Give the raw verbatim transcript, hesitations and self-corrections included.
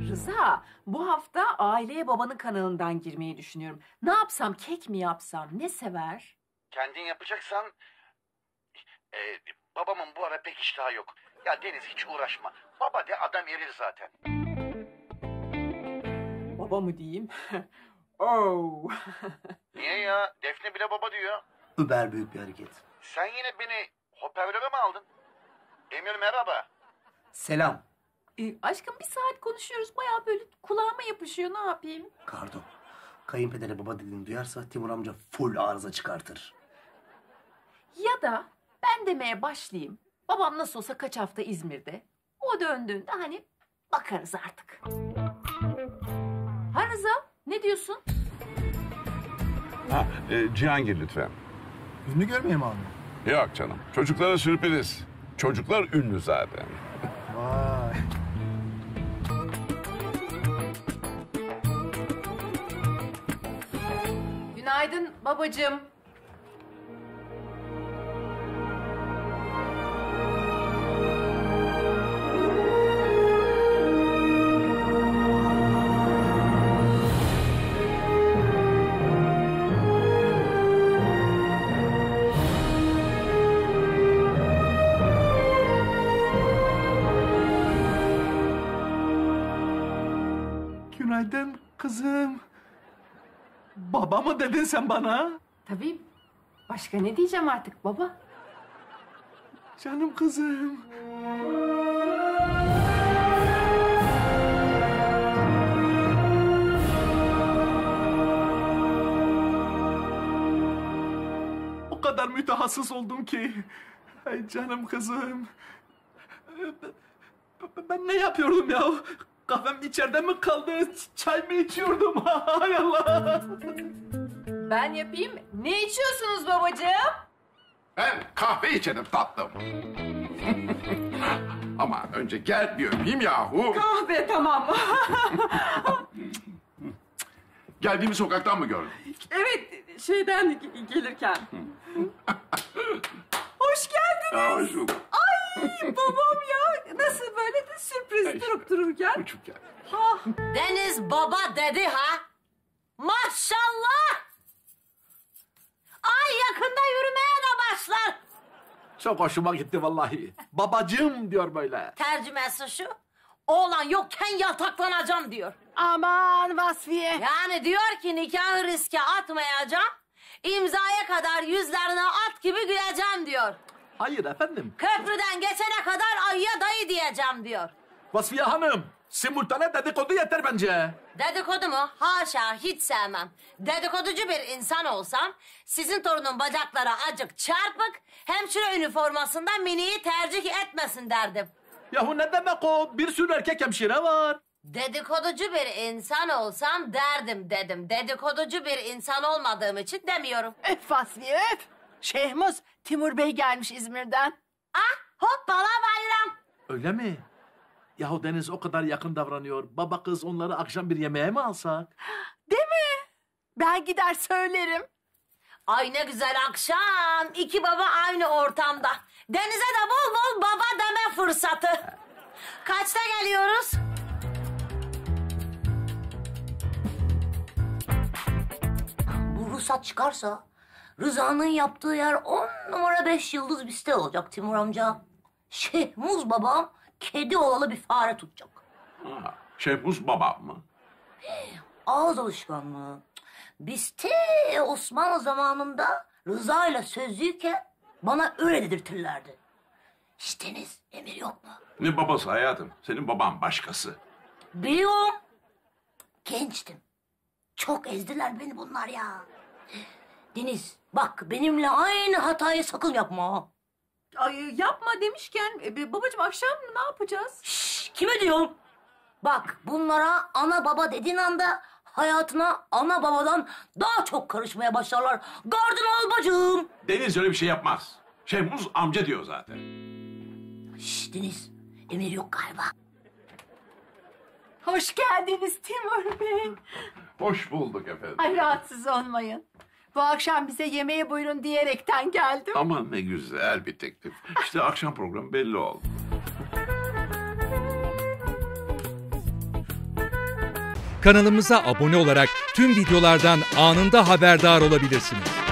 Rıza, bu hafta aileye babanın kanalından girmeyi düşünüyorum. Ne yapsam, kek mi yapsam, ne sever? Kendin yapacaksan... E, babamın bu ara pek iştahı yok. Ya Deniz hiç uğraşma. Baba de adam erir zaten. Baba mı diyeyim? Oh. Niye ya? Defne bile baba diyor. Über büyük bir hareket. Sen yine beni hoparlöre mi aldın? Emir merhaba. Selam. E, aşkım bir saat konuşuyoruz. Bayağı böyle kulağıma yapışıyor. Ne yapayım? Kardo. Kayınpedere baba dediğini duyarsa Timur amca full arıza çıkartır. Ya da ben demeye başlayayım. Babam nasıl olsa kaç hafta İzmir'de. O döndüğünde hani bakarız artık. Ha Rıza, ne diyorsun? Ha, e, Cihangir lütfen. Ünlü görmeyeyim abi. Yok canım. Çocuklara sürpriz. Çocuklar ünlü zaten. Vay. Günaydın babacığım. Günaydın kızım. Baba mı dedin sen bana? Tabii. Başka ne diyeceğim artık baba? Canım kızım. O kadar mütehassıs oldum ki. Ay canım kızım. Ben ne yapıyordum ya? Kahvem içeride mi kaldı? Çay mı içiyordum? Hay Allah! Ben yapayım. Ne içiyorsunuz babacığım? Ben kahve içerim tatlım. Ama önce gel bir öpeyim yahu. Kahve tamam. Geldiğimi sokaktan mı gördün? Evet, şeyden gelirken. Hoş geldiniz. Hoş bulduk. Ay babam ya. Nasıl böyle de sürpriz Ay, durup dururken. Uçup gel. Ah. Deniz baba dedi ha? Maşallah! Ay yakında yürümeye de başlar. Çok hoşuma gitti vallahi. Babacığım diyor böyle. Tercümesi şu, oğlan yokken yataklanacağım diyor. Aman Vasfiye. Yani diyor ki nikahı riske atmayacağım, imzaya kadar yüzlerine at gibi güleceğim diyor. Hayır efendim. Köprüden geçene kadar ayıya dayı diyeceğim diyor. Vasfiye Hanım, simultane dedikodu yeter bence. Dedikodu mu? Haşa, hiç sevmem. Dedikoducu bir insan olsam, sizin torunun bacakları acık çarpık, hemşire üniformasında miniyi tercih etmesin derdim. Yahu ne demek o? Bir sürü erkek hemşire var. Dedikoducu bir insan olsam derdim dedim. Dedikoducu bir insan olmadığım için demiyorum. Öf Vasfiye öf. Şehmuz, Timur Bey gelmiş İzmir'den. Ah, hoppala bayram. Öyle mi? Yahu Deniz o kadar yakın davranıyor. Baba kız onları akşam bir yemeğe mi alsak? Değil mi? Ben gider söylerim. Ay ne güzel akşam. İki baba aynı ortamda. Denize de bol bol baba deme fırsatı. Kaçta geliyoruz? Bu ruhsat çıkarsa Rıza'nın yaptığı yer on numara beş yıldız bir site olacak Timur amca. Şehmuz babam kedi olalı bir fare tutacak. Ha, Şehmuz babam mı? Ağız alışkanlığı. Biz te Osmanlı zamanında Rıza ile sözlüyken bana öyle dedirtirlerdi. Hiç Deniz, emir yok mu? Ne babası hayatım? Senin baban başkası. Biliyorum. Gençtim. Çok ezdiler beni bunlar ya. Deniz, bak benimle aynı hatayı sakın yapma ha. Ay, yapma demişken e, babacığım akşam ne yapacağız? Şşş, kime diyorum? Bak bunlara ana baba dediğin anda hayatına ana babadan daha çok karışmaya başlarlar. Gardın ol bacım. Deniz öyle bir şey yapmaz. Şehmuz amca diyor zaten. Şşş Deniz, emir yok galiba. Hoş geldiniz Timur Bey. Hoş bulduk efendim. Ay rahatsız olmayın. Bu akşam bize yemeğe buyurun diyerekten geldim. Aman ne güzel bir teklif. İşte akşam programı belli oldu. Kanalımıza abone olarak tüm videolardan anında haberdar olabilirsiniz.